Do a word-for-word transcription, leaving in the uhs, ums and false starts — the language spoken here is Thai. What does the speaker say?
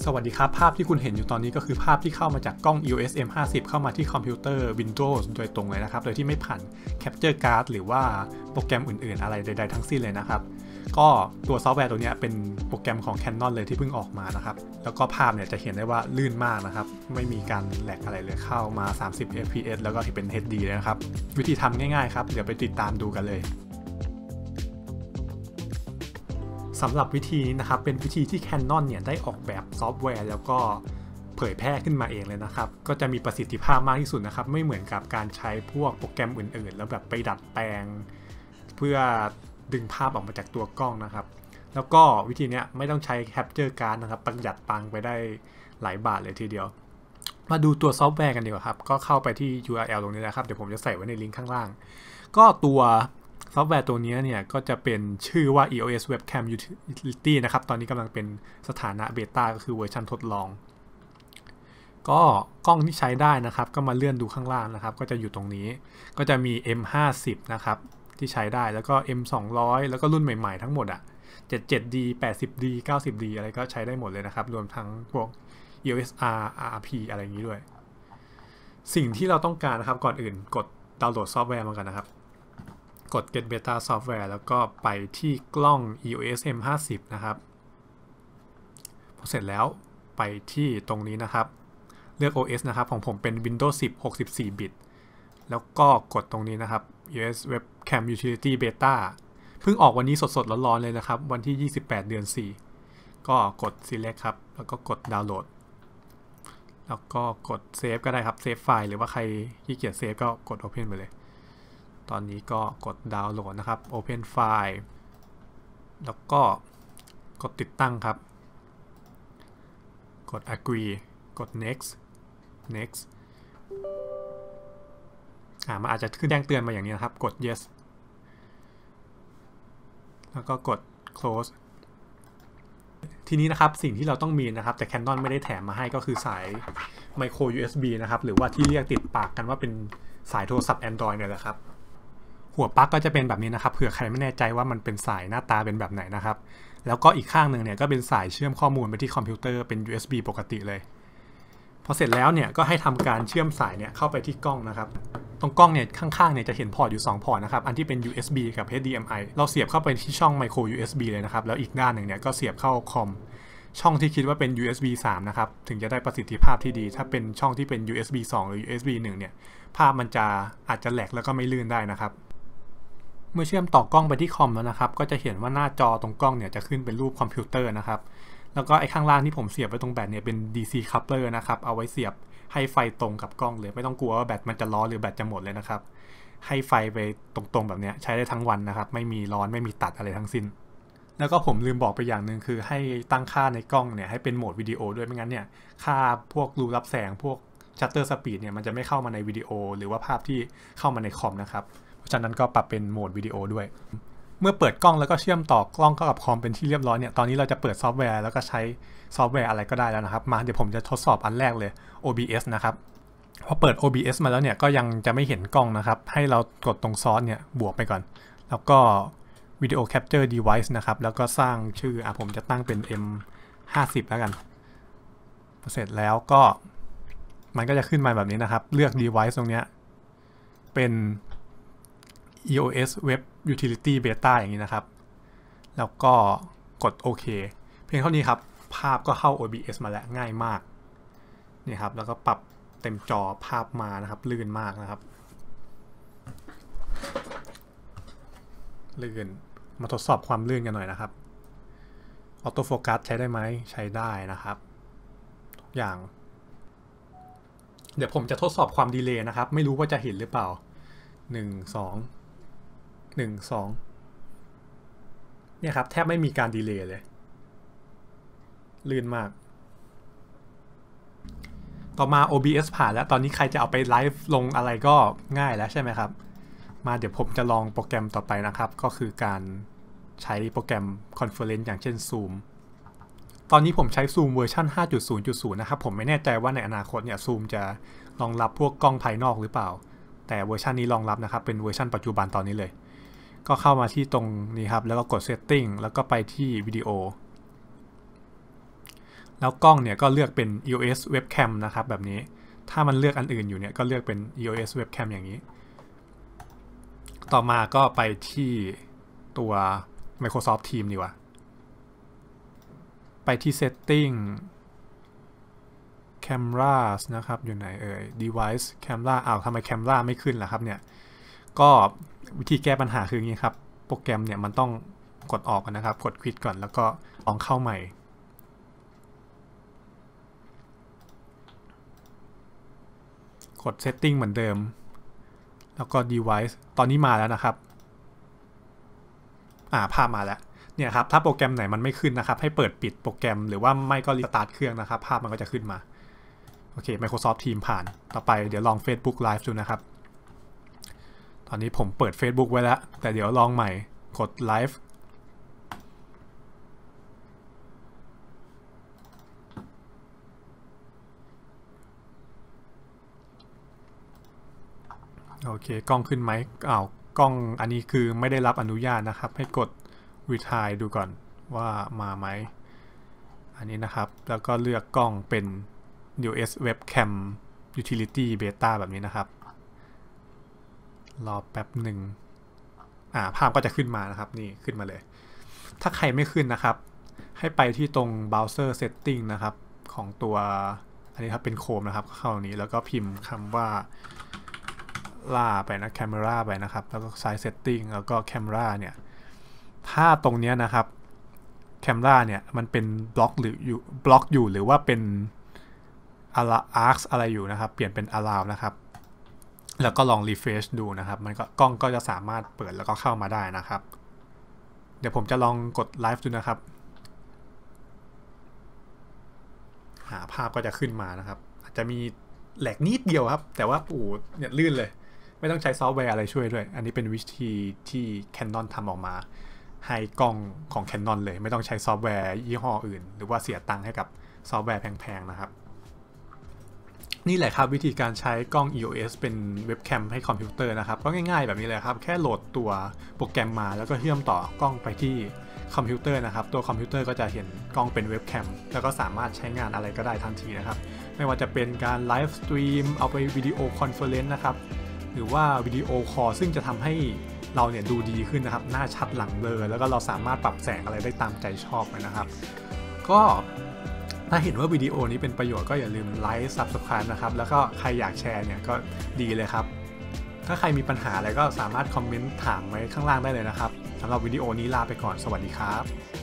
สวัสดีครับภาพที่คุณเห็นอยู่ตอนนี้ก็คือภาพที่เข้ามาจากกล้อง อี โอ เอส เอ็ม ห้าสิบ เข้ามาที่คอมพิวเตอร์ Windows โดยตรงเลยนะครับโดยที่ไม่ผ่าน Capture Card หรือว่าโปรแกรมอื่นๆอะไรใดๆทั้งสิ้นเลยนะครับก็ตัวซอฟต์แวร์ตัวนี้เป็นโปรแกรมของ Canon เลยที่เพิ่งออกมานะครับแล้วก็ภาพเนี่ยจะเห็นได้ว่าลื่นมากนะครับไม่มีการแหลกอะไรเลยเข้ามาสามสิบ เอฟ พี เอส แล้วก็เป็น เอช ดี เลยนะครับวิธีทำง่ายๆครับเดี๋ยวไปติดตามดูกันเลยสำหรับวิธีนี้นะครับเป็นวิธีที่ Canon เนี่ยได้ออกแบบซอฟต์แวร์แล้วก็เผยแพร่ขึ้นมาเองเลยนะครับก็จะมีประสิทธิภาพมากที่สุดนะครับไม่เหมือนกับการใช้พวกโปรแกรมอื่นๆแล้วแบบไปดัดแปลงเพื่อดึงภาพออกมาจากตัวกล้องนะครับแล้วก็วิธีนี้ไม่ต้องใช้ Capture Card นะครับประหยัดตังค์ไปได้หลายบาทเลยทีเดียวมาดูตัวซอฟต์แวร์กันดีกว่าครับก็เข้าไปที่ ยู อาร์ แอล ตรงนี้นะครับเดี๋ยวผมจะใส่ไว้ในลิงก์ข้างล่างก็ตัวซอฟต์แวร์ตัวนี้เนี่ยก็จะเป็นชื่อว่า อี โอ เอส Webcam Utility นะครับตอนนี้กำลังเป็นสถานะเบต้าก็คือเวอร์ชันทดลองก็กล้องที่ใช้ได้นะครับก็มาเลื่อนดูข้างล่างนะครับก็จะอยู่ตรงนี้ก็จะมี เอ็ม ห้าสิบ นะครับที่ใช้ได้แล้วก็ เอ็ม สองร้อย แล้วก็รุ่นใหม่ๆทั้งหมดอ่ะ เจ็ดสิบเจ็ด ดี แปดสิบ ดี เก้าสิบ ดี อะไรก็ใช้ได้หมดเลยนะครับรวมทั้งพวก อี โอ เอส อาร์ อาร์ พี อะไรอย่างนี้ด้วยสิ่งที่เราต้องการนะครับก่อนอื่นกดดาวน์โหลดซอฟต์แวร์มากันนะครับกด Get Beta Software แล้วก็ไปที่กล้อง อี โอ เอส เอ็ม ห้าสิบ นะครับพอเสร็จแล้วไปที่ตรงนี้นะครับเลือก โอ เอส นะครับของผมเป็น Windows สิบ หกสิบสี่ บิตแล้วก็กดตรงนี้นะครับ อี โอ เอส Webcam Utility Beta เพิ่งออกวันนี้สดๆร้อนๆเลยนะครับวันที่ยี่สิบแปดเดือนสี่ก็กด Select ครับแล้วก็กดดาวน์โหลดแล้วก็กด Save ก็ได้ครับ Save ไฟล์หรือว่าใครขี้เกียจ Save ก็กด Open ไปเลยตอนนี้ก็กดดาวน์โหลดนะครับ Open File แล้วก็กดติดตั้งครับกด Agree กด Next Next อ่ามันอาจจะขึ้นแจ้งเตือนมาอย่างนี้นะครับกด Yes แล้วก็กด Close ทีนี้นะครับสิ่งที่เราต้องมีนะครับแต่ Canon ไม่ได้แถมมาให้ก็คือสาย Micro ยู เอส บี นะครับหรือว่าที่เรียกติดปากกันว่าเป็นสายโทรศัพท์ Android เนี่ยแหละครับหัวปลั๊กก็จะเป็นแบบนี้นะครับเผื่อใครไม่แน่ใจว่ามันเป็นสายหน้าตาเป็นแบบไหนนะครับแล้วก็อีกข้างหนึ่งเนี่ยก็เป็นสายเชื่อมข้อมูลไปที่คอมพิวเตอร์เป็น ยู เอส บี ปกติเลยพอเสร็จแล้วเนี่ยก็ให้ทำการเชื่อมสายเนี่ยเข้าไปที่กล้องนะครับตรงกล้องเนี่ยข้างๆเนี่ยจะเห็นพอร์ตอยู่สองพอร์ตนะครับอันที่เป็น ยู เอส บี กับ เอช ดี เอ็ม ไอ เราเสียบเข้าไปที่ช่อง Micro ยู เอส บี เลยนะครับแล้วอีกด้านหนึ่งเนี่ยก็เสียบเข้าคอมช่องที่คิดว่าเป็น ยู เอส บี สาม นะครับถึงจะได้ประสิทธิภาพที่ดีถ้าเป็นช่องที่เป็น ยู เอส บี สอง หรือ ยู เอส บี หนึ่งเนี่ยภาพมันจะอาจจะแหลกแล้วก็ไม่ลื่นได้นะครับเมื่อเชื่อมต่อกล้องไปที่คอมแล้วนะครับก็จะเห็นว่าหน้าจอตรงกล้องเนี่ยจะขึ้นเป็นรูปคอมพิวเตอร์นะครับแล้วก็ไอ้ข้างล่างที่ผมเสียบไว้ตรงแบตเนี่ยเป็น ดี ซี coupler นะครับเอาไว้เสียบให้ไฟตรงกับกล้องเลยไม่ต้องกลัวว่าแบตมันจะร้อนหรือแบตจะหมดเลยนะครับให้ไฟไปตรงๆแบบนี้ใช้ได้ทั้งวันนะครับไม่มีร้อนไม่มีตัดอะไรทั้งสิ้นแล้วก็ผมลืมบอกไปอย่างหนึ่งคือให้ตั้งค่าในกล้องเนี่ยให้เป็นโหมดวิดีโอด้วยไม่งั้นเนี่ยค่าพวกรูรับแสงพวกชัตเตอร์สปีดเนี่ยมันจะไม่เข้ามาในวิดีโอหรือว่าภาพที่เข้ามาในคอมนะครับเพราะฉะนั้นก็ปรับเป็นโหมดวิดีโอด้วยเมื่อเปิดกล้องแล้วก็เชื่อมต่อกล้องเข้ากับคอมเป็นที่เรียบร้อยเนี่ยตอนนี้เราจะเปิดซอฟต์แวร์แล้วก็ใช้ซอฟต์แวร์อะไรก็ได้แล้วนะครับมาเดี๋ยวผมจะทดสอบอันแรกเลย โอ บี เอส นะครับพอเปิด โอ บี เอส มาแล้วเนี่ยก็ยังจะไม่เห็นกล้องนะครับให้เรากดตรงซอสเนี่ยบวกไปก่อนแล้วก็ Video Capture Device นะครับแล้วก็สร้างชื่ออ่ะผมจะตั้งเป็น เอ็ม ห้าสิบ แล้วกันพอเสร็จแล้วก็มันก็จะขึ้นมาแบบนี้นะครับเลือก Device ตรงเนี้ยเป็น อี โอ เอส Web Utility Beta อย่างนี้นะครับแล้วก็กดโอเคเพียงเท่านี้ครับภาพก็เข้า โอ บี เอส มาแล้วง่ายมากนี่ครับแล้วก็ปรับเต็มจอภาพมานะครับลื่นมากนะครับลื่นมาทดสอบความลื่นกันหน่อยนะครับออโต้โฟกัสใช้ได้ไหมใช้ได้นะครับทุกอย่างเดี๋ยวผมจะทดสอบความดีเลย์นะครับไม่รู้ว่าจะเห็นหรือเปล่าหนึ่ง สอง หนึ่ง สองเนี่ยครับแทบไม่มีการดีเลย์เลยลื่นมากต่อมา โอ บี เอส ผ่านแล้วตอนนี้ใครจะเอาไปไลฟ์ลงอะไรก็ง่ายแล้วใช่ไหมครับมาเดี๋ยวผมจะลองโปรแกรมต่อไปนะครับก็คือการใช้โปรแกรม Conference อย่างเช่น Zoom ตอนนี้ผมใช้ Zoom เวอร์ชัน ห้าจุดศูนย์จุดศูนย์ นะครับผมไม่แน่ใจว่าในอนาคตเนี่ย Zoom จะรองรับพวกกล้องภายนอกหรือเปล่าแต่เวอร์ชันนี้รองรับนะครับเป็นเวอร์ชันปัจจุบันตอนนี้เลยก็เข้ามาที่ตรงนี้ครับแล้วก็กด Setting แล้วก็ไปที่วิดีโอแล้วกล้องเนี่ยก็เลือกเป็น อี โอ เอส Webcam นะครับแบบนี้ถ้ามันเลือกอันอื่นอยู่เนี่ยก็เลือกเป็น อี โอ เอส Webcam อย่างนี้ต่อมาก็ไปที่ตัว Microsoft Teams ดีกว่าไปที่ Setting Cameras นะครับอยู่ไหนเอ่ย Device Camera อ้าวทำไม Camera ไม่ขึ้นล่ะครับเนี่ยก็วิธีแก้ปัญหาคืออย่างนี้ครับโปรแกรมเนี่ยมันต้องกดออกนะครับกด Quit ก่อนแล้วก็ลองเข้าใหม่กด Setting เหมือนเดิมแล้วก็ Device ตอนนี้มาแล้วนะครับอ่าภาพมาแล้วเนี่ยครับถ้าโปรแกรมไหนมันไม่ขึ้นนะครับให้เปิดปิดโปรแกรมหรือว่าไม่ก็รีสตาร์ทเครื่องนะครับภาพมันก็จะขึ้นมาโอเค Microsoft Teams ผ่านต่อไปเดี๋ยวลอง Facebook Live ดูนะครับตอนนี้ผมเปิด Facebook ไว้แล้วแต่เดี๋ยวลองใหม่กด Live โอเคกล้องขึ้นไหมอ้าวกล้องอันนี้คือไม่ได้รับอนุญาตนะครับให้กด retry ดูก่อนว่ามาไหมอันนี้นะครับแล้วก็เลือกกล้องเป็น อี โอ เอส Webcam Utility Beta แบบนี้นะครับรอแป๊บหนึ่งอ่าภาพก็จะขึ้นมานะครับนี่ขึ้นมาเลยถ้าใครไม่ขึ้นนะครับให้ไปที่ตรง Browser Setting นะครับของตัวอันนี้ครับเป็น Chrome นะครับเข้าตรงนี้แล้วก็พิมพ์คำว่าล่าไปนะ Camera ไปนะครับแล้วก็ Size Setting แล้วก็ Camera เนี่ยถ้าตรงนี้นะครับ Camera เนี่ยมันเป็นบล็อกหรืออยู่บล็อกอยู่หรือว่าเป็น Arc อะไรอยู่นะครับเปลี่ยนเป็น Allow นะครับแล้วก็ลอง refresh ดูนะครับมันก็กล้องก็จะสามารถเปิดแล้วก็เข้ามาได้นะครับเดี๋ยวผมจะลองกด Live ดูนะครับหาภาพก็จะขึ้นมานะครับอาจจะมีแหลกนิดเดียวครับแต่ว่าโอ้เนี่ยลื่นเลยไม่ต้องใช้ซอฟต์แวร์อะไรช่วยด้วยอันนี้เป็นวิธีที่ Canon ทำออกมาให้กล้องของ Canon เลยไม่ต้องใช้ซอฟต์แวร์ยี่ห้ออื่นหรือว่าเสียตังค์ให้กับซอฟต์แวร์แพงๆนะครับนี่แหละครับวิธีการใช้กล้อง อี โอ เอส เป็นเว็บแคมให้คอมพิวเตอร์นะครับก็ง่ายๆแบบนี้เลยครับแค่โหลดตัวโปรแกรมมาแล้วก็เชื่อมต่อกล้องไปที่คอมพิวเตอร์นะครับตัวคอมพิวเตอร์ก็จะเห็นกล้องเป็นเว็บแคมแล้วก็สามารถใช้งานอะไรก็ได้ทันทีนะครับไม่ว่าจะเป็นการไลฟ์สตรีมเอาไปวิดีโอคอนเฟอเรนซ์นะครับหรือว่าวิดีโอคอลซึ่งจะทำให้เราเนี่ยดูดีขึ้นนะครับหน้าชัดหลังเบลอแล้วก็เราสามารถปรับแสงอะไรได้ตามใจชอบนะครับก็ถ้าเห็นว่าวิดีโอนี้เป็นประโยชน์ก็อย่าลืมไลค์ ซับสไครบ์ นะครับแล้วก็ใครอยากแชร์เนี่ยก็ดีเลยครับถ้าใครมีปัญหาอะไรก็สามารถคอมเมนต์ถามไว้ข้างล่างได้เลยนะครับสำหรับวิดีโอนี้ลาไปก่อนสวัสดีครับ